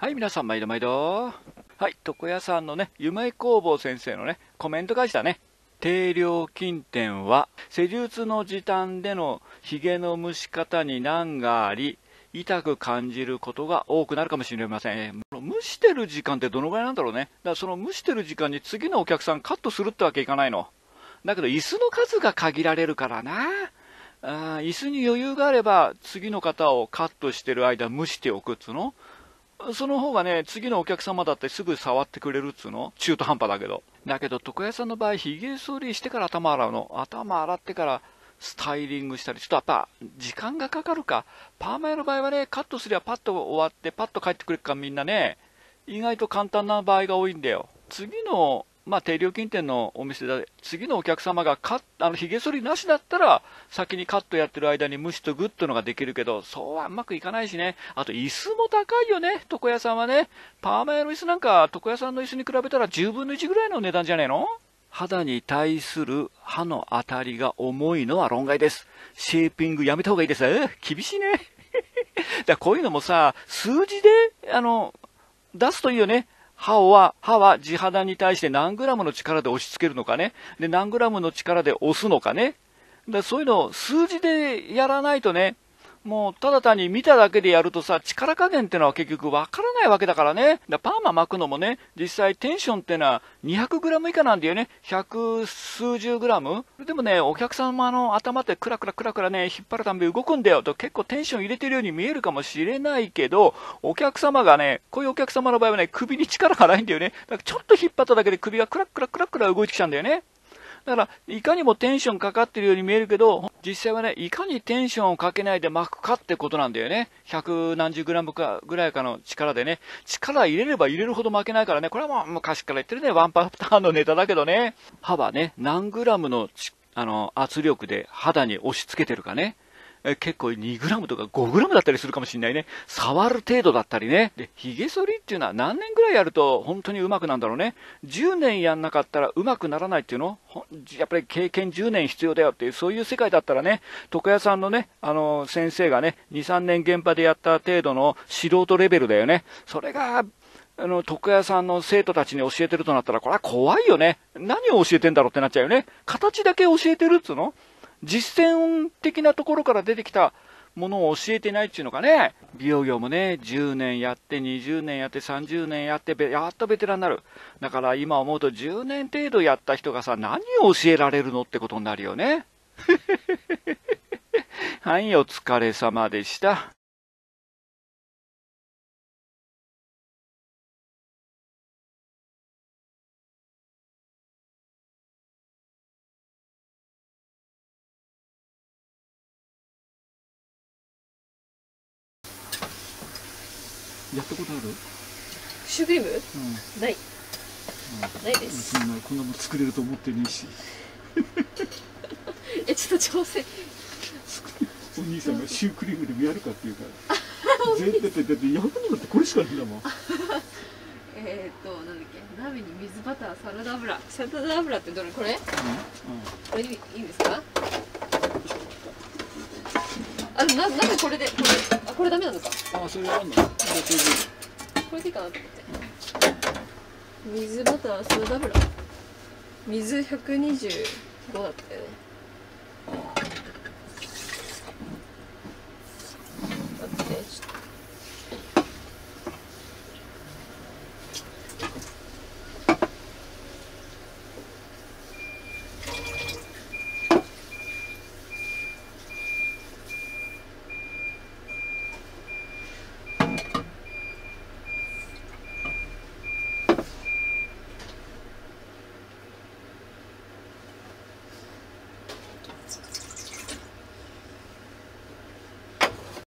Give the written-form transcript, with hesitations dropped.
はい、皆さん、毎度毎度。はい、床屋さんのね、夢工房先生のね、コメント返しだね。定量筋点は、施術の時短での髭の蒸し方に難があり、痛く感じることが多くなるかもしれません。蒸してる時間ってどのぐらいなんだろうね。だからその蒸してる時間に次のお客さんカットするってわけいかないの。だけど椅子の数が限られるからな。椅子に余裕があれば次の方をカットしてる間蒸しておくっつうの。その方がね、次のお客様だってすぐ触ってくれるっつうの。中途半端だけど。だけど、床屋さんの場合、髭剃りしてから頭洗うの。頭洗ってからスタイリングしたり、ちょっとやっぱ、時間がかかるか。パーマ屋の場合はね、カットすりゃパッと終わって、パッと帰ってくれるからみんなね、意外と簡単な場合が多いんだよ。次の定量筋店のお店で、次のお客様が髭剃りなしだったら、先にカットやってる間に蒸しとグッとのができるけど、そうはうまくいかないしね。あと、椅子も高いよね、床屋さんはね。パーマ屋の椅子なんか、床屋さんの椅子に比べたら10分の1ぐらいの値段じゃねえの。肌に対する刃の当たりが重いのは論外です。シェーピングやめた方がいいです。厳しいね。だこういうのもさ、数字で、出すといいよね。刃は地肌に対して何グラムの力で押し付けるのかね。で、何グラムの力で押すのかね。そういうのを数字でやらないとね、もうただ単に見ただけでやるとさ、力加減ってのは結局わからないわけだからね。パーマ巻くのもね、実際テンションってのは200グラム以下なんだよね。百数十グラム。でもね、お客様の頭ってクラクラね、引っ張るたんび動くんだよと結構テンション入れてるように見えるかもしれないけど、お客様がね、こういうお客様の場合はね、首に力がないんだよね。だからちょっと引っ張っただけで首がクラ動いてきちゃうんだよね。だから、いかにもテンションかかってるように見えるけど、実際はね、いかにテンションをかけないで巻くかってことなんだよね。百何十グラムかぐらいかの力でね。力入れれば入れるほど負けないからね。これはもう昔から言ってるね。ワンパターンのネタだけどね。刃はね、何グラムの圧力で肌に押し付けてるかね。結構2グラムとか5グラムだったりするかもしれないね。触る程度だったりね。で、髭剃りっていうのは何年ぐらいやると本当に上手くなるんだろうね。10年やんなかったら上手くならないっていうのやっぱり経験10年必要だよっていう、そういう世界だったらね、床屋さんのね、先生がね、2、3年現場でやった程度の素人レベルだよね。それが、床屋さんの生徒たちに教えてるとなったら、これは怖いよね。何を教えてんだろうってなっちゃうよね。形だけ教えてるっつうの実践的なところから出てきたものを教えてないっていうのかね。美容業もね、10年やって、20年やって、30年やって、やっとベテランになる。だから今思うと10年程度やった人がさ、何を教えられるのってことになるよね。はい、お疲れ様でした。やったことある？ シュークリーム？ない。ないです。 こんなもん作れると思ってねえし。 ちょっと挑戦。 お兄さんがシュークリームでもやるかって言うから。絶対だってやるのだってこれしかないんだもん。 なんだっけ、鍋に水バター、サラダ油。サラダ油ってどれ？これ？これいいんですか？鍋これで、これダメなのか。 それあんの？ これでいいかなと思って。水バター、サラダ油。水125だったよね。待って、